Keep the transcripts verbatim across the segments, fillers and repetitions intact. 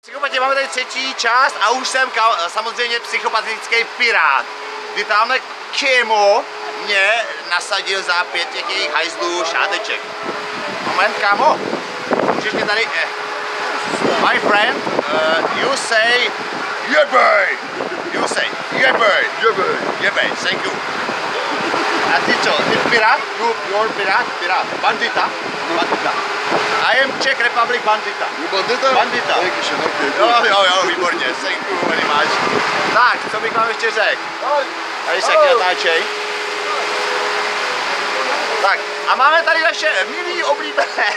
Psychopati, máme tady třetí část a už jsem samozřejmě psychopatický pirát. Kdy tamhle Kimo mě nasadil za pět těch jejich hajzlů šáteček. Moment, kámo, můžeš mě tady... Eh. My friend, uh, you say... Jebej! You say jebej! Jebej! Jebej, thank you. A ty co, ty pirát? You, you're pirát? Pirát. Bandita? Bandita. I am Czech Republic bandita. You bandita? Bandita. Jo, jo, jo, výborně, thank you very much. Tak, co bych vám ještě řekl? Tady se taky natáčej. Tak, a máme tady naše milý oblíbené.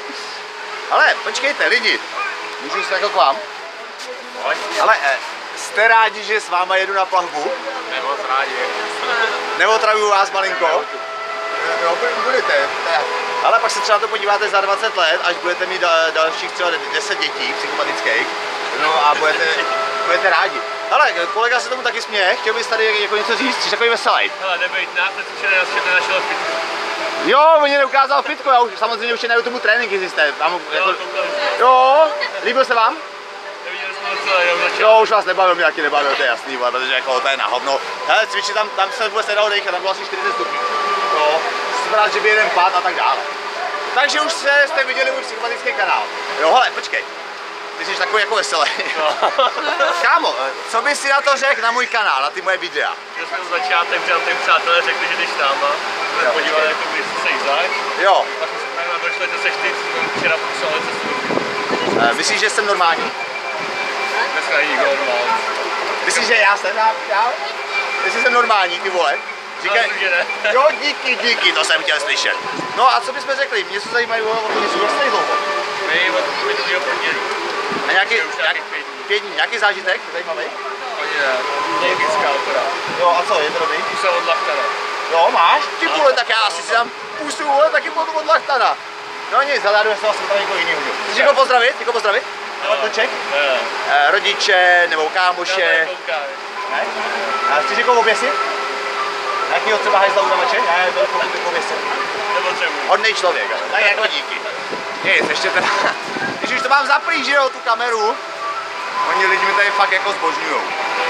Ale počkejte, lidi, můžu se jako k vám? Ale eh, jste rádi, že s váma jedu na plavbu? Nemoc rádi. Neotravuju vás malinko? Jo, budete. Ale pak se třeba to podíváte za dvacet let, až budete mít dalších třeba deset dětí psychopatických. No a budete, budete rádi. Ale kolega se tomu taky směje, chtěl bys tady jako něco říct, jsi takový veselý. Hele, nebejt nás, teď včera nenašel fitku. Jo, on mě neukázal fitko, já už samozřejmě už je na YouTube tréninky zjisté. Mám, jako... Jo, jo, líbil se vám? Neviděli jsme ho celé, jenom začal. Jo, už vás nebavil, mě taky nebavil, to je jasný, protože jako to je na hovno. Hele, cvičit tam, tam se vůbec nedalo dejchat, tam bylo asi čtyřicet stupňů. No, jsem rád, že by jeden pad a tak dále. Takže už se, jste viděli můj psychopatický kanál. Jo, hele, počkej. Ty jsi takový jako veselý. No. Kámo, co bys si na to řekl na můj kanál, na ty moje videa? Že jsme to začátek, že nám ty přátelé řekli, že jdeš tam a jsme podívali, jako když se jich zač. Jo. Pak jsme se tady došli, že seš ty, co jsme včera popsali cestu. E, myslíš, že jsem normální? Dneska není nikdo normální. Myslíš, že já jsem? Já, já? Jestli jsem normální, ty vole? Říkaj, jo, díky, díky, to jsem chtěl slyšet. No a co bychom řekli? Mě se zajímají o tom, že jsou vlastně dlouho. My od minulého pondělí. A nějaký, nějaký pět dní. Pět dní, nějaký zážitek zajímavý? Ani ne, logická opera. Jo, a co, je to dobrý? Puse od Lachtana. Jo, máš? Ty vole, tak já asi si dám pusu, vole, taky budu od Lachtana. No nic, hledám se vlastně tam někoho jiného. Chceš někoho pozdravit? Někoho pozdravit? Nebo to Čech? Ne. E, rodiče, nebo kámoše? Ne? A chceš někoho oběsit? Jakýho třeba hajzla udavače? Já je to pokud někoho oběsit. Hodnej člověk, ale tak jako díky. Nic, ještě teda, když už to mám zaplý, že jo, tu kameru, oni lidi mi tady fakt jako zbožňujou.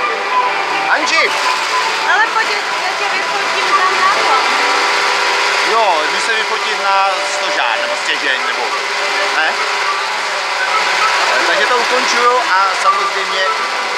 Anži! Ale pojď, já tě vyfotím tam na to. Jo, jdu se vyfotit na stožár, nebo stěžeň, nebo ne? Takže to ukončuju a samozřejmě